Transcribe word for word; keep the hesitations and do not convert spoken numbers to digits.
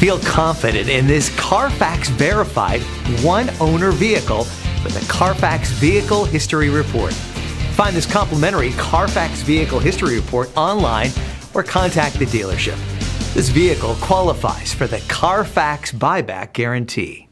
Feel confident in this Carfax verified one-owner vehicle with the Carfax Vehicle History Report. Find this complimentary Carfax Vehicle History Report online or contact the dealership. This vehicle qualifies for the Carfax Buyback Guarantee.